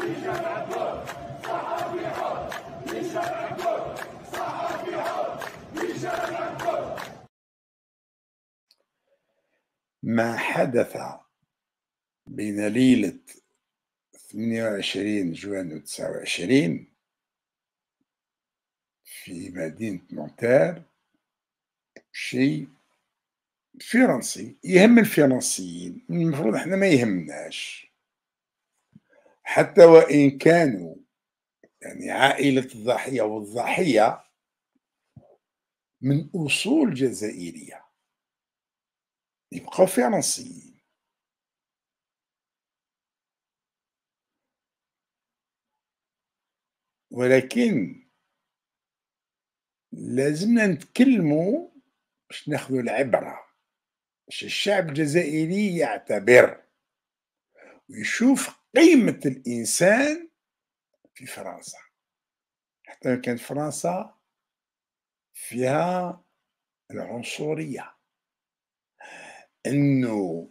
ما حدث بين ليلة 28 جوان و29 في مدينة نانتير شيء فرنسي يهم الفرنسيين، المفروض احنا ما يهمناش، حتى وإن كانوا يعني عائلة الضحية والضحية من أصول جزائرية يبقوا فرنسيين. ولكن لازمنا نتكلموا باش ناخذوا العبرة، باش الشعب الجزائري يعتبر ويشوف قيمة الإنسان في فرنسا، حتى كانت فرنسا فيها العنصرية، إنه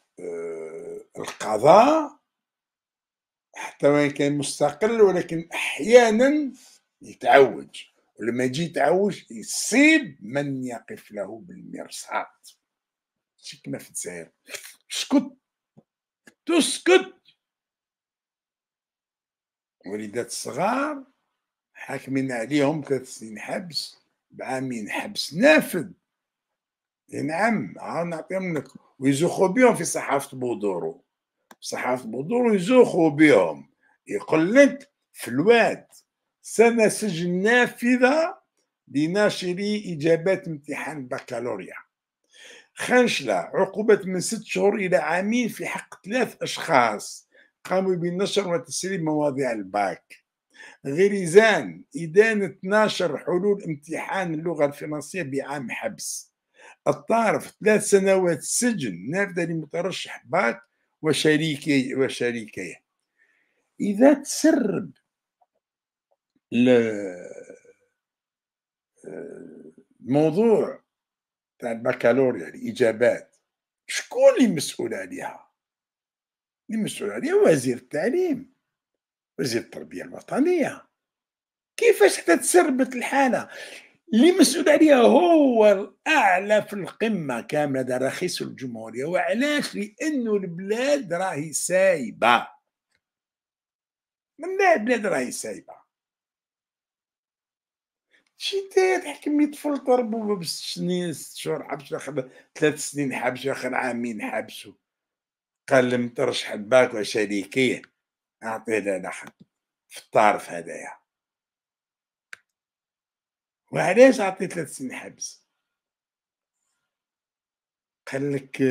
القضاء حتى وإن كان مستقل ولكن أحيانا يتعوج، ولما يجي يتعوج يصيب من يقف له بالمرصاد. ماشي كيما في الجزائر اسكت تسكت. وليدات الصغار حاكمين عليهم 3 سنين حبس بعامين حبس نافذ. نعم عاود نعطيهم لك ويزوخوا بهم في صحافة بودورو، صحافة بودورو يزوخوا بهم، يقول لك في الواد سنة سجن نافذة لناشري إجابات امتحان البكالوريا. خنشلة عقوبة من 6 شهور إلى عامين في حق 3 أشخاص قاموا بنشر وتسريب مواضيع الباك. غريزان إدانة 12 حلول امتحان اللغة الفرنسية بعام حبس. الطارف 3 سنوات سجن نافذة لمترشح باك وشريكيه. إذا تسرب الموضوع تاع البكالوريا الإجابات، شكون اللي مسؤول عليها؟ اللي مسؤول عليها وزير التعليم، وزير التربية الوطنية. كيفاش حتى تسربت الحالة؟ اللي مسؤول عليها هو الأعلى في القمة كاملة، هذا رئيس الجمهورية. وعلاش؟ لأنه البلاد راهي سايبة، من البلاد راهي سايبة. شي انت تحكي 100 طفل ضربوا ب 6 سنين 6 شهور حبس، واخد 3 سنين حبس، واخد عامين حبس، قال لم ترشح الباك وشريكيه اعطيه لحد في الطارف هذايا. وعلاش عطيه 3 سنين حبس؟ قال لك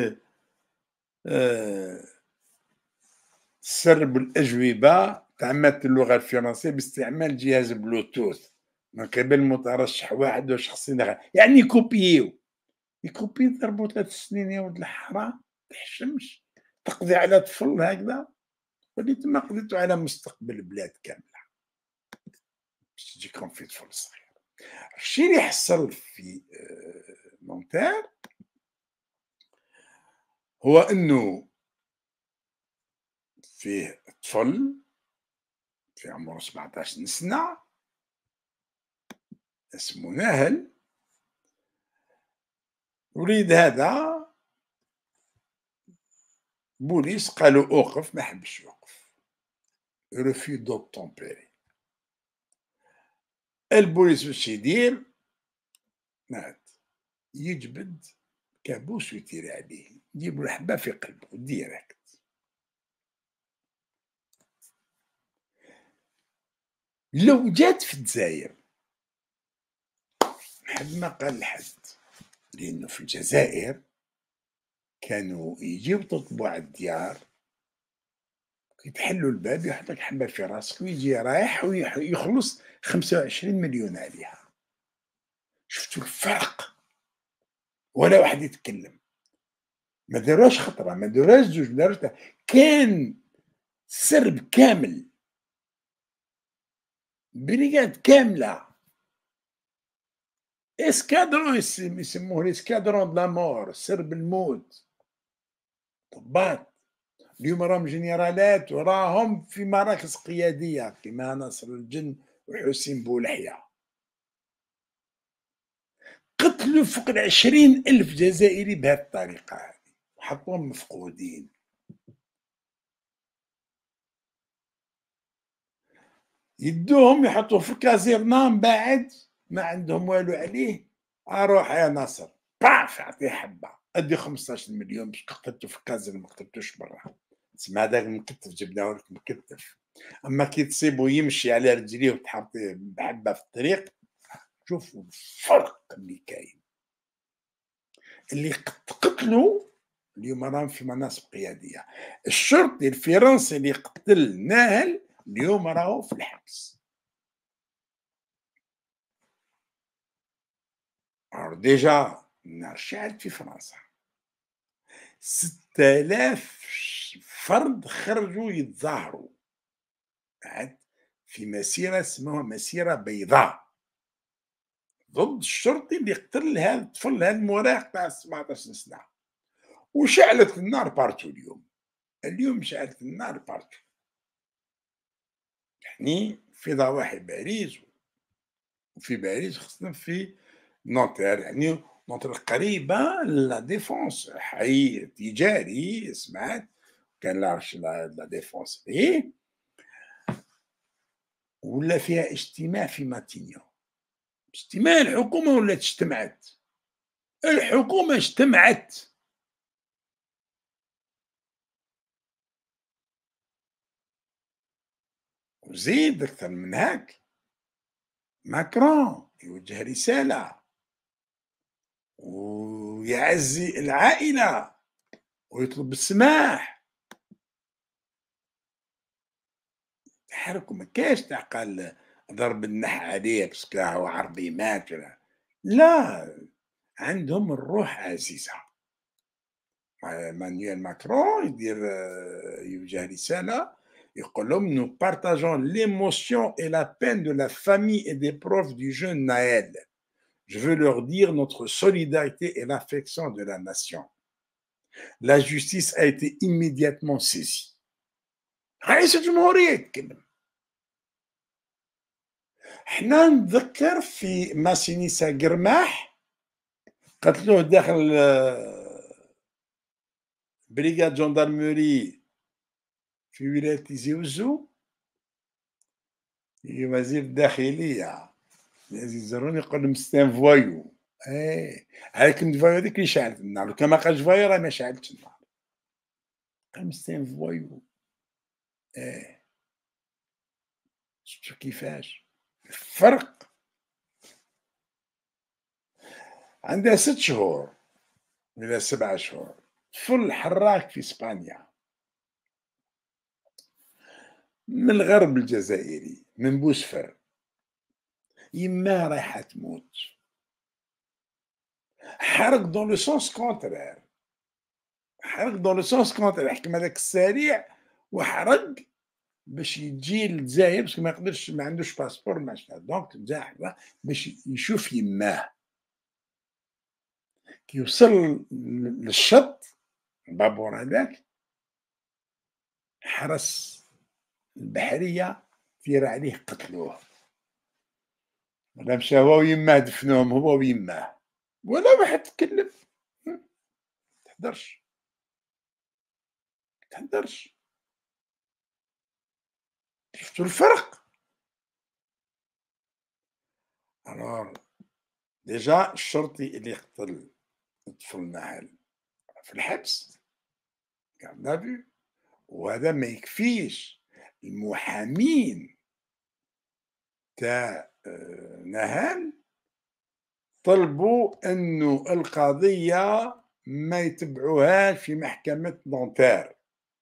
سرب الأجوبة تعمدت اللغة الفرنسية باستعمال جهاز بلوتوث من قبل مترشح واحد وشخصين آخر، يعني يكوبيو ضربوا 3 سنين يا ولد الحرام. تحشمش تقضي على طفل هكذا؟ وليت ما قضيتوا على مستقبل البلاد كاملة باش تجيكم في طفل صغير. الشيء اللي حصل في نانتير هو انه فيه طفل في عمره 17 سنة اسمه ناهل. وليد هذا بوليس قالوا اوقف، ما حبش يوقف، رفي دوبتومبيري. البوليس واش يدير؟ مات، يجبد كابوس ويطير عليه، يجيب له حبه في قلبه ديريكت. لو جات في الجزائر حد ما قال لحد، لانه في الجزائر كانوا يجيو يطلبوا على الديار، يتحلوا الباب يحط لك حبه في راسك ويجي رايح ويخلص 25 مليون عليها. شفتوا الفرق؟ ولا واحد يتكلم، ما داروهاش خطره، ما داروهاش زوج، ما داروهاش، كان سرب كامل، بريغاد كامله، اسكادرون يسموه الاسكادرون د لامور، سرب الموت، ضباط. اليوم راهم جنرالات وراهم في مراكز قيادية كيما ناصر الجن وحسين بولحية. قتلوا فوق ال20,000 جزائري بهذه الطريقة هذه وحطوهم مفقودين. يدوهم يحطوه في الكازيرنا من بعد ما عندهم والو عليه، اروح يا ناصر باف اعطيه حبه ادي 15 مليون باش قتلته في الكازيرنا ما قتلتوش برا. تسمى هذاك مكتف جبناه لك مكتف. اما كي تصيبو يمشي على رجليه وتحط بحبه في الطريق، شوفوا الفرق اللي كاين. اللي قتلوا اليوم راهم في مناصب قياديه. الشرطي الفرنسي اللي قتل ناهل اليوم راهو في الحبس. ديجا النار شعلت في فرنسا، 6000 فرد خرجوا يتظاهروا بعد في مسيرة اسمها مسيرة بيضاء ضد الشرطي اللي قتل هذا الطفل هذا المراهق تاع 17 سنة. وشعلت النار بارتو اليوم شعلت النار بارتو، يعني في ضواحي باريس، وفي باريس خاصة في نوتير، يعني نوتير قريبة لا ديفونس، حي تجاري سمعت كان لارش لا ديفونس فيه، ولا فيها اجتماع في ماتينيو. اجتماع الحكومة ولا اجتمعت؟ الحكومة اجتمعت. وزيد أكثر من هاك، ماكرون يوجه رسالة ويعزي العائلة ويطلب السماح. تحركوا ما كاش تعقل ضرب النح عليه باسكو هو عربي مات ولا لا، عندهم الروح عزيزة. مانويل ماكرون يدير يوجه رسالة يقول لهم nous partageons l'émotion et la peine de la famille et des profs du jeune Naël. Je veux leur dire notre solidarité et l'affection de la nation. La justice a été immédiatement saisie. رئيس الجمهورية يتكلم. احنا نتذكر في ماسينيسا قرماح قتلوه داخل بريغاد جندرموري في ولاية تيزي وزو، وزير الداخلية يزيد زروني يقول لهم ستان فوايو. ايه هاك الفوايو هذيك اللي شعلت النار، لو كان ما قالش فوايو راه ما شعلتش النار. قال ستان فوايو. ايه شفتوا كيفاش الفرق. عندها 6 شهور ولا 7 شهور طفل حراك في اسبانيا من الغرب الجزائري من بوسفر، يما رايحة تموت، حرق دون لو سونس كونترير، حرق دون لو سونس كونترير، حكم هذاك السريع وحرق باش يجي للجزائر باسكو ما يقدرش ما عندوش باسبور ما دونك جا باش يشوف يماه. كي يوصل للشط البابور هذاك حرس البحرية ثير عليه قتلوه، ولا مشى هو ويماه دفنوهم هو ويماه ولا واحد تكلم. تهدرش تهدرش. شفتوا الفرق. الوغ ديجا الشرطي اللي قتل الطفل ناهل في الحبس garde à vue، وهذا ما يكفيش. المحامين تاع ناهل طلبوا انه القضيه ما يتبعوهاش في محكمه نونتير،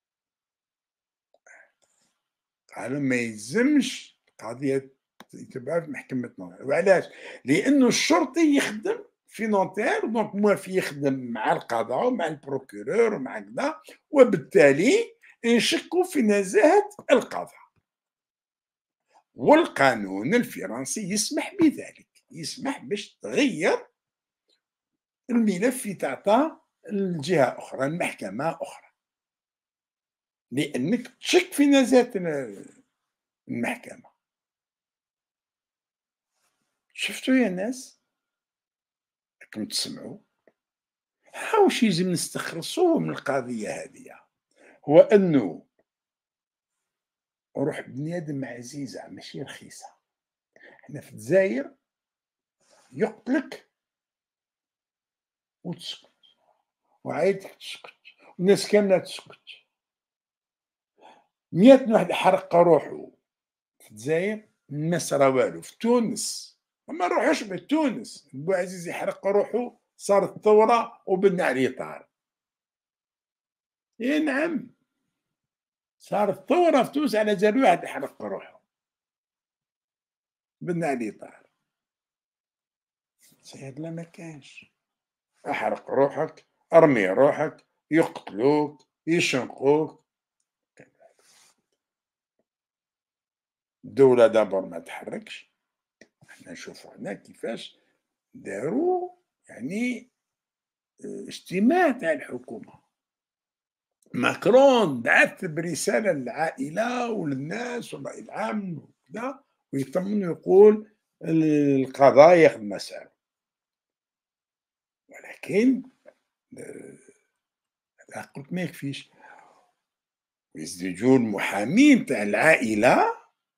قالوا ما يلزمش القضيه يتبعوها في محكمه نونتير. وعلاش؟ لانه الشرطي يخدم في نونتير دونك موافي يخدم مع القضاء ومع البروكورور ومع كذا، وبالتالي نشكوا في نزاهه القضاء. والقانون الفرنسي يسمح بذلك، يسمح باش تغير الملف يتعطى لجهه اخرى لمحكمه اخرى. لأنك تشك في نزاهة المحكمة. شفتوا يا ناس، راكم تسمعوا، ها واش يلزم نستخلصوه من القضية هذه، هو أنه روح بني آدم عزيزة ماشي رخيصة. حنا في الجزاير يقتلك وتسكت، وعايتك تسكت، والناس كاملة تسكت. 100 واحد حرق روحه في الجزاير، الناس راه والو. في تونس ما نروحوش بتونس، بوعزيز يحرق روحه، صارت ثورة وبنى عليه طار. اي نعم، صارت ثورة في تونس على جال واحد يحرق روحه، بنى عليه طار. الجزائر لا ما كانش. احرق روحك، ارمي روحك، يقتلوك، يشنقوك. الدولة دابور ما تحركش. احنا نشوفوا هنا كيفاش داروا، يعني اجتماع تاع الحكومة. ماكرون بعث برسالة للعائلة وللناس والرأي العام وكذا، ويطمن ويقول القضاء ياخذ مساره. ولكن قلت ما يكفيش، يزدجوا المحامين تاع العائلة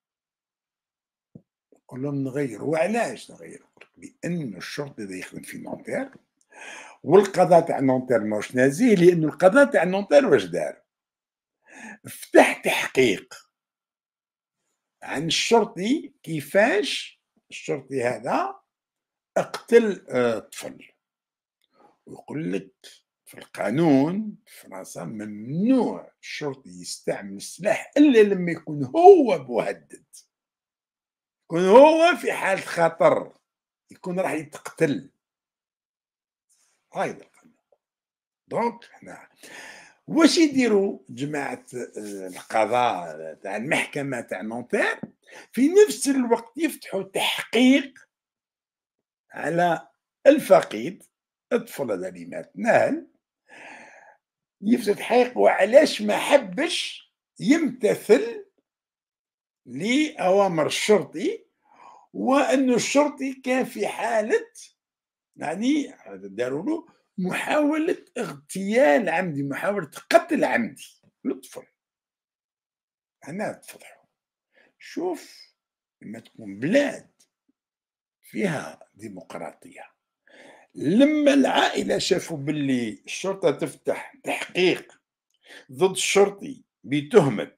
يقول لهم نغيروا. وعلاش نغيروا؟ لأن الشرطي هذا يخدم في نونتير، والقضاء تاع نونتير ماهوش نازيه. لأن القضاء تاع نونتير واش دار؟ فتح تحقيق عن الشرطي كيفاش الشرطي هذا اقتل طفل. ويقول لك في القانون في فرنسا ممنوع الشرطي يستعمل السلاح الا لما يكون هو مهدد، يكون هو في حالة خطر، يكون راح يتقتل. هاي القانون. دونك هنا واش يديروا جماعة القضاء تاع المحكمة تاع نونتير؟ في نفس الوقت يفتحوا تحقيق على الفقيد، الطفل هذا اللي مات ناهل، يفتح تحقيق وعلاش ما حبش يمتثل لأوامر الشرطي، وأنه الشرطي كان في حالة، يعني داروا له محاولة اغتيال عمدي، محاولة قتل عمدي للطفل. هنا تفضحوا. شوف، لما تكون بلاد فيها ديمقراطية، لما العائلة شافوا باللي الشرطة تفتح تحقيق ضد الشرطي بتهمة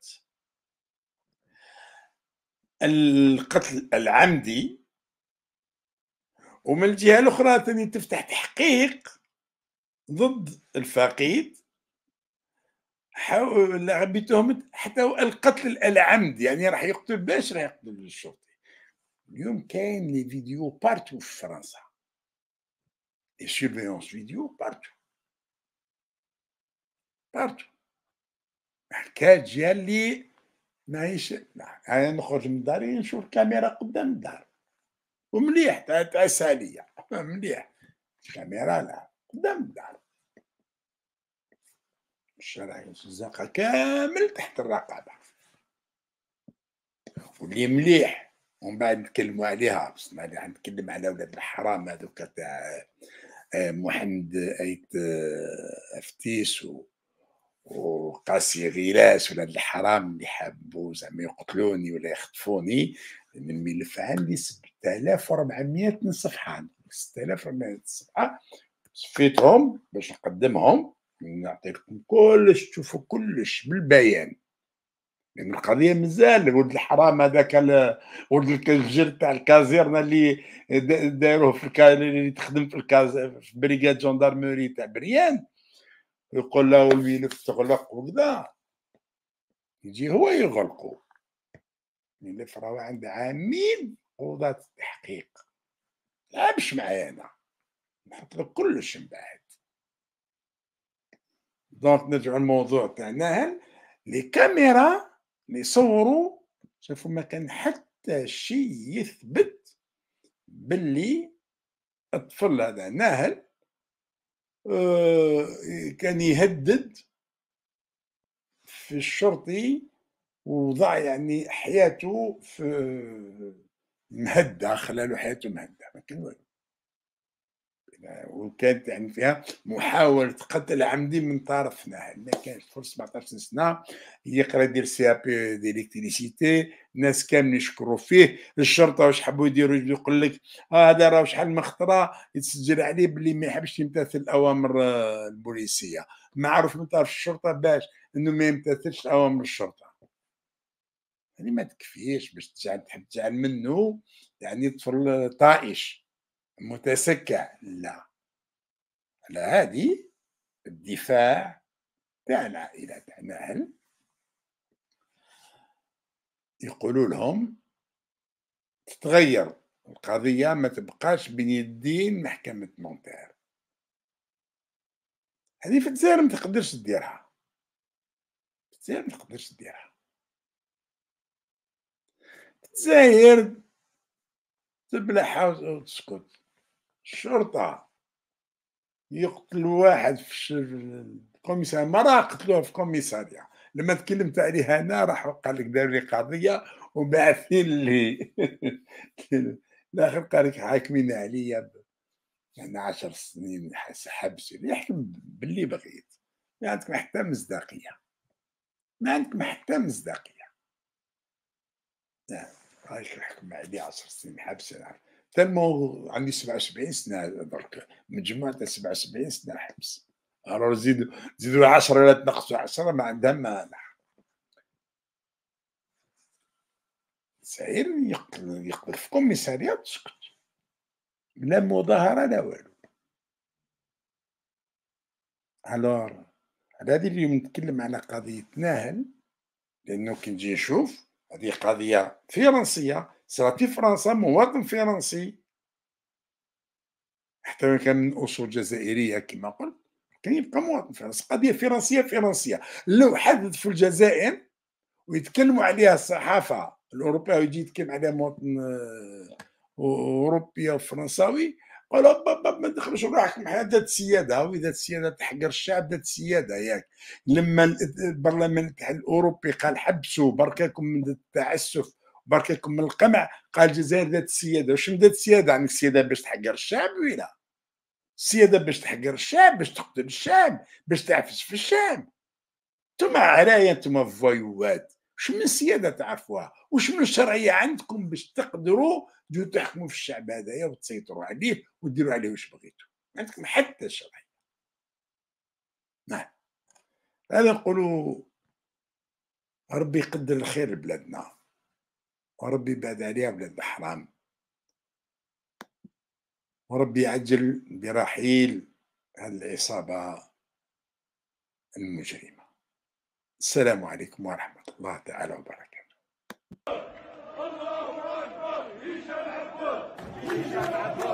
القتل العمدي، ومن الجهة الأخرى ثاني تفتح تحقيق ضد الفقيد بتهمة حتى القتل العمدي، يعني راح يقتل باش راح يقتل الشرطي. اليوم كاين لي فيديو بارتو في فرنسا، لي سيرفيونس فيديو بارتو بارتو. حكاية جا لي ماهيش، انا نخرج من داري نشوف الكاميرا قدام الدار، ومليح تعسها ليا مليح. الكاميرا لا قدام الدار، الشارع الزنقة كامل تحت الرقابة. واللي مليح ومن بعد نتكلموا عليها، بس نتكلم على ولاد الحرام هذوك تاع محمد ايت فتيس وقاسي غيلاس، ولاد الحرام اللي حبوا زعما يقتلوني ولا يخطفوني. من الملف عندي 6400 صفحة، 6400 صفحة صفيتهم باش نقدمهم، نعطي لكم كلش تشوفوا كلش بالبيان. لأن القضية مازال ولد الحرام هذاك ولد الجل تاع الكازيرنا اللي داروه اللي تخدم في بريغاد جندرموري تاع بريان، يقول له الملف تغلق وكذا، يجي هو يغلقوا. الملف راهو عنده عامين قضاة التحقيق، لعبش معايا انا، نحط لك كلش من بعد. دونك نرجعوا للموضوع تاعنا، لي كاميرا اللي يصوروا شافوا ما كان حتى شيء يثبت باللي الطفل هذا ناهل كان يهدد في الشرطي وضع يعني حياته في مهدة، خلى له حياته مهدة، ما كان والو. وكانت يعني فيها محاولة قتل عمدي من طرفنا، ما كانش طفل 17 سنة يقرا يدير CAP ديليكتريسيتي، الناس كاملين يشكروا فيه، الشرطة واش حبوا يديروا يقول لك هذا راه شحال من خطرة يتسجل عليه باللي ما يحبش يمتثل الأوامر البوليسية، معروف من طرف الشرطة باش إنه ما يمتثلش أوامر الشرطة. هذه ما تكفيش باش تحب تجعل منه يعني طفل طائش متسكع، لا. على هذه الدفاع تاع العائلة تاع ناهل يقولوا لهم تتغير القضية، ما تبقاش بين يدين محكمة مونتير. هذه في الجزائر ما تقدرش ديرها، في الجزائر ما تقدرش ديرها. في الجزائر تبلع وتسكت. الشرطة يقتل واحد في الكوميساريا، مرة قتلوها في الكوميسارية، لما تكلمت عليها أنا راح قال لك داروا لي قضية وباعثين لي الآخر قال لك حاكمين عليا يعني 10 سنين حبس، يحكم باللي بغيت، ما عندكم حتى مصداقية، ما عندكم حتى مصداقية. نعم، رايح يحكم عليه 10 سنين حبس، أنا تالمو عندي 77 سنة درك، مجموع تاع 77 سنة حبس، راه زيدوا 10 ولا تنقصوا 10 ما عندها مانع. الجزائر يقتل في كوميسارية وتسكت، لا مظاهرة لا والو. ألور على هذه اليوم نتكلم على قضية ناهل، لأنه كي نجي نشوف هذه قضية فرنسية صارت في فرنسا، مواطن فرنسي حتى وإن كان من أصول جزائرية كما قلت، كان يبقى مواطن فرنسي، قضية فرنسية فرنسية. لو حدث في الجزائر ويتكلموا عليها الصحافة الأوروبية ويجي يتكلم عليها مواطن أوروبي أو فرنساوي، قالوا ما تدخلوش روحكم ذات السيادة، وإذا السيادة تحقر الشعب ذات السيادة ياك. لما البرلمان الأوروبي قال حبسوا بركاكم من التعسف بركاكم من القمع، قال الجزائر ذات السيادة. واش ذات السيادة؟ عندك السيادة باش تحقر الشعب ولا السيادة باش تحقر الشعب، باش تقتل الشعب، باش تعفس في الشعب؟ انتم عرايا، انتم فوايوات، وش من سياده تعرفوها؟ وش من الشرعيه عندكم باش تقدروا تجوا تحكموا في الشعب هذايا وتسيطروا عليه وديروا عليه واش بغيتوا؟ ما عندكم حتى شرعيه. نعم، هذا نقولوا ربي يقدر الخير لبلادنا، وربي يبعد عليها بلاد الحرام، وربي يعجل برحيل هذه العصابه المجرمه. السلام عليكم ورحمه الله تعالى وبركاته. الله أكبر.